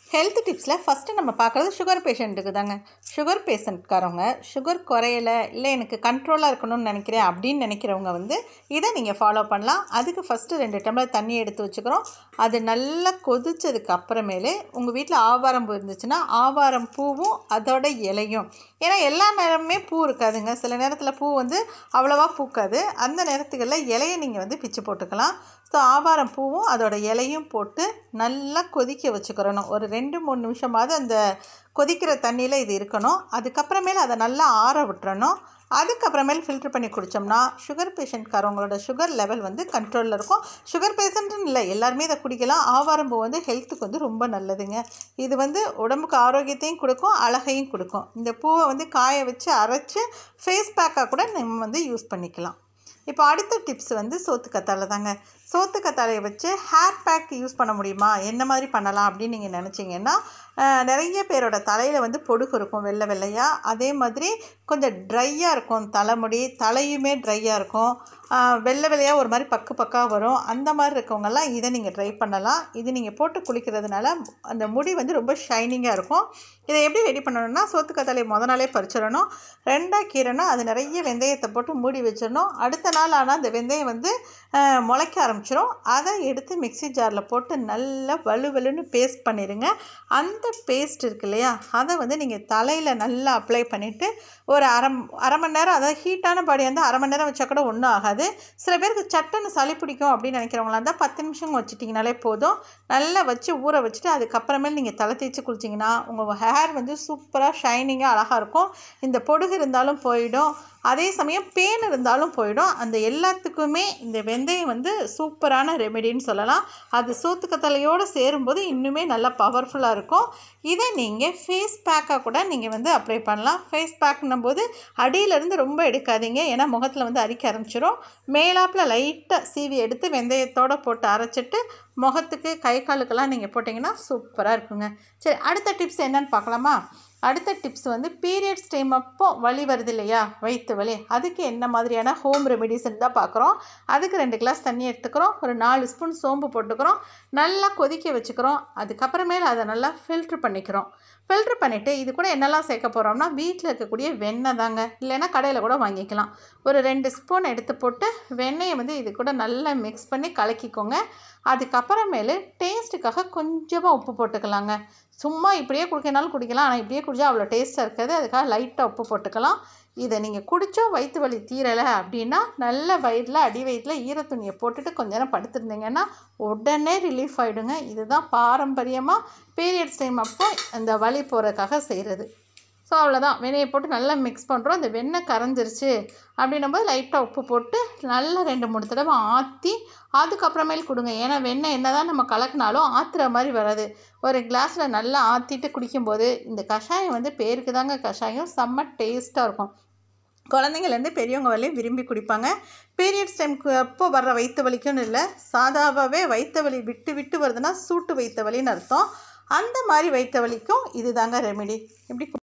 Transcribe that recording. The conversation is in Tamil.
ஹெல்த் டிப்ஸில் ஃபஸ்ட்டு நம்ம பார்க்குறது சுகர் பேஷண்ட்டுக்கு தாங்க. சுகர் பேஷண்ட்காரவங்க சுகர் குறையலை, இல்லை எனக்கு கண்ட்ரோலாக இருக்கணும்னு நினைக்கிறேன் அப்படின்னு நினைக்கிறவங்க இதை நீங்கள் ஃபாலோ பண்ணலாம். அதுக்கு ஃபஸ்ட்டு 2 டம்ளர் தண்ணி எடுத்து வச்சுக்கிறோம். அது நல்லா கொதித்ததுக்கு அப்புறமேலே உங்கள் வீட்டில் ஆவாரம் பூ இருந்துச்சுன்னா ஆவாரம் பூவும் அதோட இலையும், ஏன்னா எல்லா நேரமுமே பூ இருக்காதுங்க, சில நேரத்தில் பூ அவ்வளோவா பூக்காது. அந்த நேரத்துகளில் இலையை நீங்கள் பிச்சு போட்டுக்கலாம். ஸோ ஆவாரம் பூவும் அதோட இலையும் போட்டு நல்லா கொதிக்க வச்சுக்கிறணும். ஒரு 2-3 நிமிஷமாவது அந்த கொதிக்கிற தண்ணியில் இது இருக்கணும். அதுக்கப்புறமேல அதை நல்லா ஆற விட்டுறணும். அதுக்கப்புறமேல் ஃபில்ட்ரு பண்ணி குடித்தோம்னா சுகர் பேஷண்ட்காரவங்களோட சுகர் லெவல் கண்ட்ரோலில் இருக்கும். சுகர் பேஷண்ட்டுன்னு இல்லை, எல்லாருமே இதை குடிக்கலாம். ஆவாரம் பூ ஹெல்த்துக்கு ரொம்ப நல்லதுங்க. இது உடம்புக்கு ஆரோக்கியத்தையும் கொடுக்கும், அழகையும் கொடுக்கும். இந்த பூவை காய வச்சு அரைச்சி ஃபேஸ் பேக்காக கூட நம்ம யூஸ் பண்ணிக்கலாம். இப்போ அடுத்த டிப்ஸ் சோத்துக்கத்தாழை தாங்க. சோத்துக்கத்தாழையை வச்சு ஹேர் பேக் யூஸ் பண்ண முடியுமா, என்ன மாதிரி பண்ணலாம் அப்படின்னு நீங்கள் நினச்சிங்கன்னா, நிறைய பேரோட தலையில் பொடுகு இருக்கும், வெள்ளை வெள்ளையாக. அதே மாதிரி கொஞ்சம் ட்ரையாக இருக்கும் தலைமுடி, தலையுமே ட்ரையாக இருக்கும், வெள்ளை வெள்ளையாக ஒரு மாதிரி பக்காக வரும். அந்த மாதிரி இருக்கவங்கெல்லாம் இதை நீங்கள் ட்ரை பண்ணலாம். இது நீங்கள் போட்டு குளிக்கிறதுனால அந்த முடி ரொம்ப ஷைனிங்காக இருக்கும். இதை எப்படி ரெடி பண்ணணும்னா, சோத்துக்கத்தாழையை முத நாளே பறிச்சிடணும். 2ஆக கீரைனா அது நிறைய வெந்தயத்தை போட்டு மூடி வச்சிடணும். அடுத்த நாள் ஆனால் அந்த வெந்தயம் முளைக்க ஆரம்பிச்சிடும். அதை எடுத்து மிக்ஸி ஜாரில் போட்டு நல்லா வலுவலுன்னு பேஸ்ட் பண்ணிடுங்க. அந்த பேஸ்ட் இருக்கு இல்லையா, அதை நீங்கள் தலையில் நல்லா அப்ளை பண்ணிவிட்டு ஒரு அரை மணி நேரம், அதாவது ஹீட்டான பாடி அரை மணி நேரம் வச்சா கூட ஒன்றும் ஆகாது. சில பேருக்கு சட்டுன்னு சளி பிடிக்கும் அப்படின்னு நினைக்கிறவங்களா இருந்தால் 10 நிமிஷம் வச்சுட்டிங்கனாலே போதும். நல்லா வச்சு ஊற வச்சுட்டு அதுக்கப்புறமேல் நீங்கள் தலை தேய்ச்சி குளிச்சிங்கன்னா உங்கள் ஹேர் சூப்பராக ஷைனிங்காக அழகாக இருக்கும். இந்த பொடுகு இருந்தாலும் போயிடும், அதே சமயம் பேன் இருந்தாலும் போயிடும். அந்த எல்லாத்துக்குமே இந்த வெந்தயம் சூப்பரான ரெமெடின்னு சொல்லலாம். அது சோத்துக்கத்தாழையோடு சேரும்போது இன்னுமே நல்லா பவர்ஃபுல்லாக இருக்கும். இதை நீங்கள் ஃபேஸ் பேக்காக கூட நீங்கள் அப்ளை பண்ணலாம். ஃபேஸ் பேக்னும் போது அடியிலேருந்து ரொம்ப எடுக்காதீங்க, ஏன்னா முகத்தில் அரிக்க ஆரம்பிச்சிடும். மேலாப்பில் லைட்டாக சீவி எடுத்து வெந்தயத்தோடு போட்டு அரைச்சிட்டு முகத்துக்கு கை காலுக்கெல்லாம் நீங்கள் போட்டிங்கன்னா சூப்பராக இருக்குங்க. சரி, அடுத்த டிப்ஸ் என்னன்னு பார்க்கலாமா? அடுத்த டிப்ஸ் பீரியட்ஸ் டைம் அப்போ வலி வருது இல்லையா, வயிற்று வலி, அதுக்கு என்ன மாதிரியான ஹோம் ரெமெடிஸ்ன்னு தான் பார்க்குறோம். அதுக்கு 2 கிளாஸ் தண்ணி எடுத்துக்கிறோம், ஒரு 4 ஸ்பூன் சோம்பு போட்டுக்கிறோம், நல்லா கொதிக்க வச்சுக்கிறோம். அதுக்கப்புறமேல அதை நல்லா ஃபில்ட்ரு பண்ணிக்கிறோம். ஃபில்ட்ரு பண்ணிவிட்டு இது கூட என்னெல்லாம் சேர்க்க போகிறோம்னா, வீட்டில் இருக்கக்கூடிய வெண்ணெய் தாங்க, இல்லைன்னா கடையில் கூட வாங்கிக்கலாம். ஒரு 2 ஸ்பூன் எடுத்து போட்டு வெண்ணெயை இது கூட நல்லா மிக்ஸ் பண்ணி கலக்கிக்கோங்க. அதுக்கப்புறமேலு டேஸ்ட்டுக்காக கொஞ்சமாக உப்பு போட்டுக்கலாங்க. சும்மா இப்படியே குடிக்கனாலும் குடிக்கலாம், ஆனால் இப்படியே குடித்தா அவ்வளோ டேஸ்ட்டாக இருக்காது. அதுக்காக லைட்டாக உப்பு போட்டுக்கலாம். இதை நீங்கள் குடித்தோம் வயிற்று வலி தீரலை அப்படின்னா, நல்ல வயிறில் அடி வயிற்றில் ஈரத்துணியை போட்டுட்டு கொஞ்ச நேரம் படுத்துருந்தீங்கன்னா உடனே ரிலீஃப் ஆகிடுங்க. இதுதான் பாரம்பரியமாக பீரியட்ஸ் டைம் அப்போ அந்த வலி போகிறதுக்காக செய்கிறது. ஸோ அவ்வளோதான், வெண்ணெயை போட்டு நல்லா மிக்ஸ் பண்ணுறோம். அந்த வெண்ணெய் கரைஞ்சிருச்சு அப்படின்னும்போது லைட்டாக உப்பு போட்டு நல்லா 2-3 தடவை ஆற்றி அதுக்கப்புறமேல் கொடுங்க. ஏன்னா வெண்ணெய் என்ன தான் நம்ம கலக்கினாலும் ஆற்றுற மாதிரி வராது. ஒரு கிளாஸில் நல்லா ஆற்றிட்டு குடிக்கும்போது இந்த கஷாயம் பேருக்கு தாங்க கஷாயம், செம்ம டேஸ்ட்டாக இருக்கும். குழந்தைங்கள்லேருந்து பெரியவங்க வரையும் விரும்பி குடிப்பாங்க. பீரியட்ஸ் டைமுக்கு அப்போ வர்ற வயிற்று வலிக்குன்னு இல்லை, சாதாவாகவே வயிற்று வலி விட்டு விட்டு வருதுன்னா சூட்டு வயிற்று வலின்னு அர்த்தம். அந்த மாதிரி வயிற்று வலிக்கும் இது தாங்க ரெமெடி. எப்படி